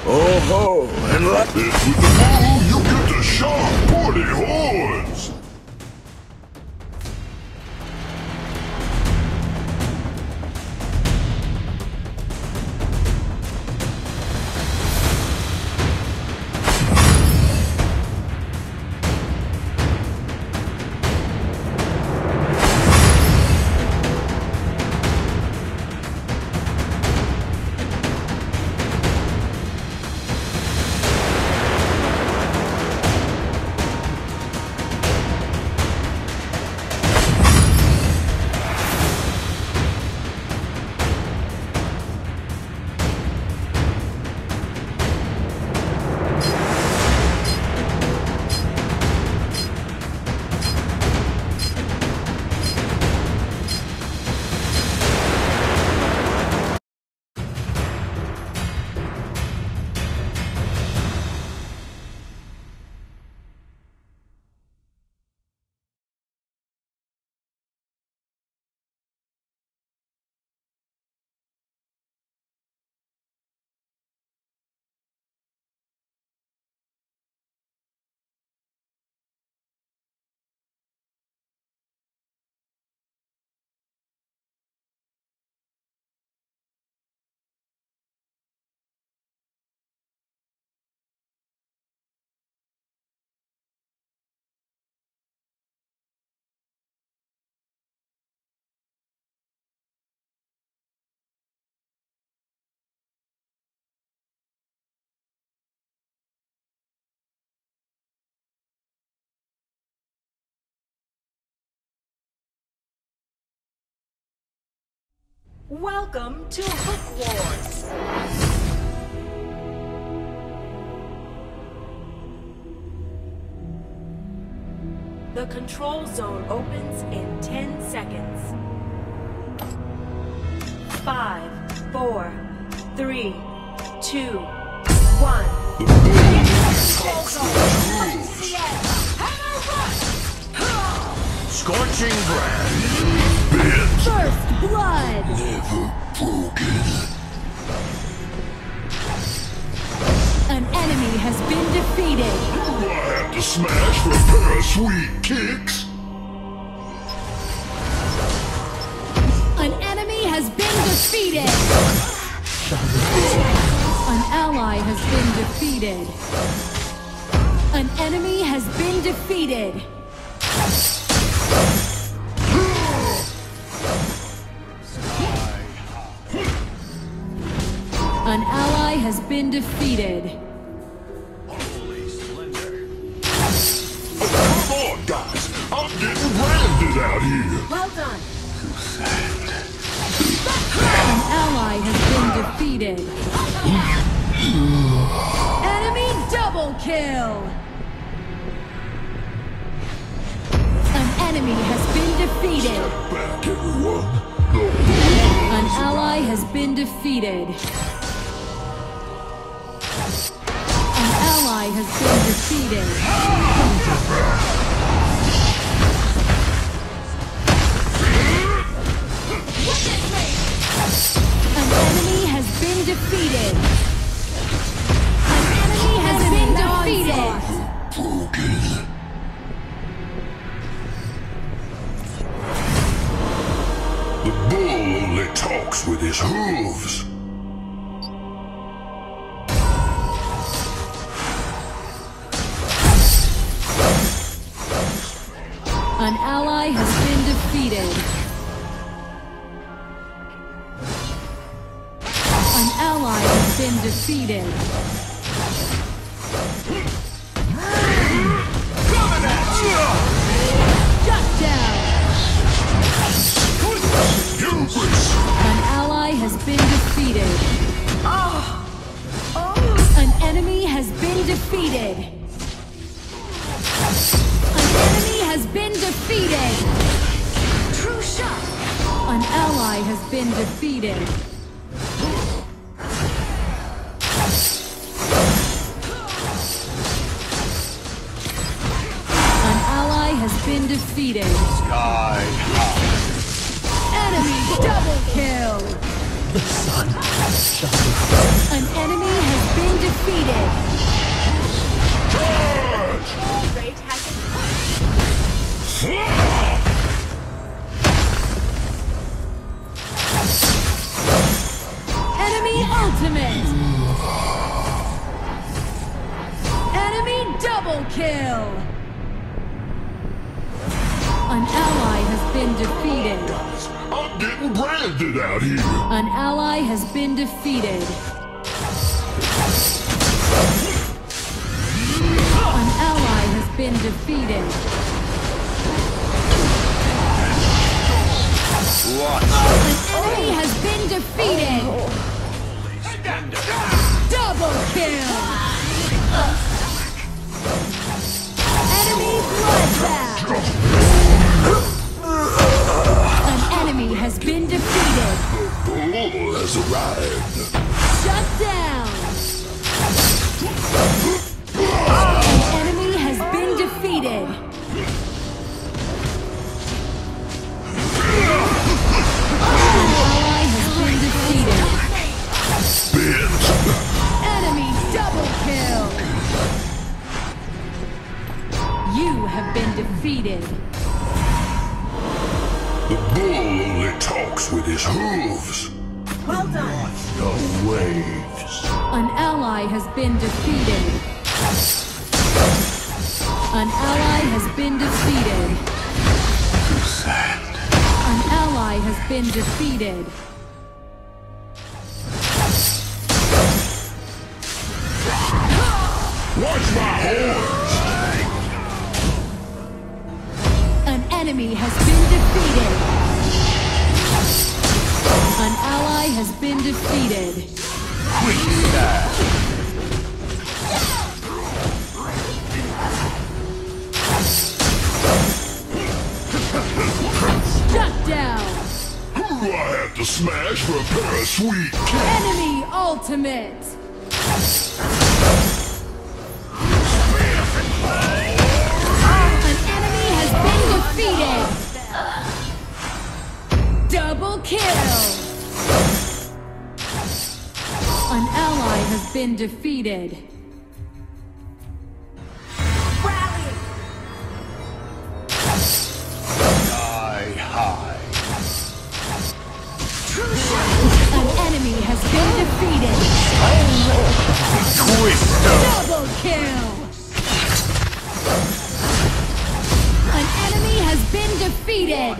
Oh ho! And It's with the bull you get the sharp, pointy horns! Welcome to Hook Wars! The control zone opens in 10 seconds. 5, 4, 3, 2, 1. The bull talks scorching brand. First blood! never broken. An enemy has been defeated. I had to smash for a pair of sweet kicks. An enemy has been defeated. An ally has been defeated. An enemy has been defeated. An ally has been defeated. Holy splendor. Oh, come on, guys. I'm getting branded out here. Well done! An ally has been defeated. Enemy double kill! An enemy has been defeated. Back, everyone. An ally has been defeated. An ally has been defeated. An enemy has been defeated. An enemy has been defeated. Broken. The bull only talks with his hooves. An ally has been defeated. An ally has been defeated. Coming at you! Shut down! Hubris. An ally has been defeated. An enemy has been defeated. An enemy has been defeated. True shot! An ally has been defeated. An ally has been defeated. Sky high. Enemy double kill. The sun shall An enemy has been defeated. kill! An ally has been defeated. I'm getting branded out here. An ally has been defeated. An ally has been defeated. An enemy has been defeated. Double kill. Enemy bloodbath. An enemy has been defeated. Bull has arrived. Shut down. An enemy has been defeated. An ally has been defeated. Enemy double kill. You have been defeated. The bull only talks with his hooves. Well done. The waves. An ally has been defeated. An ally has been defeated. Sand. An ally has been defeated. Watch my horns. An enemy has been defeated. An ally has been defeated. Quick stab. Shut down. Who do I have to smash for a pair of sweet kids? Enemy ultimate. An enemy has been defeated. Double kill. An ally has been defeated. Rally. Die high. True shot. An enemy has been defeated. Twister. Double kill. An enemy has been defeated.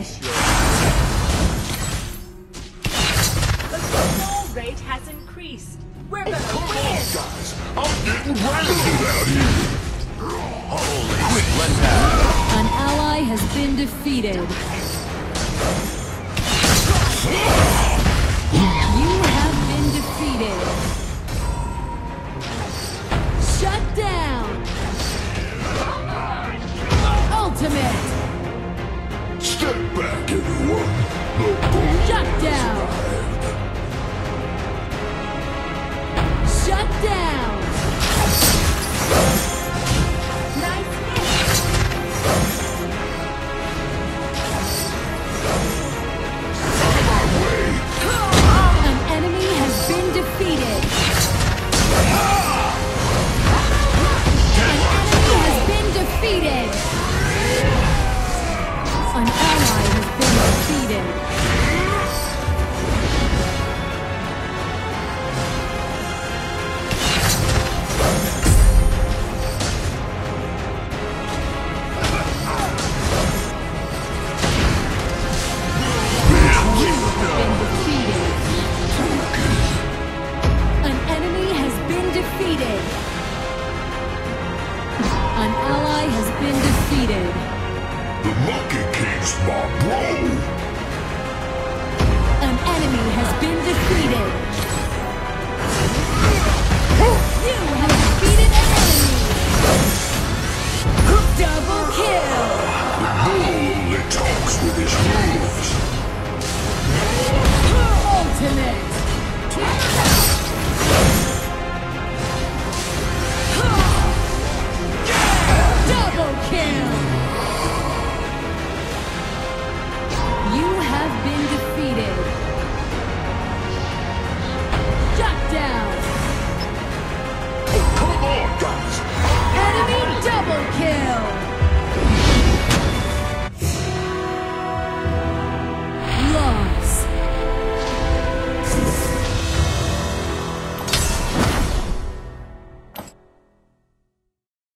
The control rate has increased. We're gonna win. Guys, I'm getting branded out here. Quick letdown. An ally has been defeated. You have been defeated. Shut down. Ultimate. Step back, everyone. The bull Shut down. Shut down. Nice hit. An enemy has been defeated. An enemy has been defeated. An ally has been defeated. Been defeated. An enemy has been defeated. An ally has been defeated. The Monkey King's my bro. An enemy has been defeated. You have defeated an enemy. Double kill. The bull only talks with his hooves. Ultimate.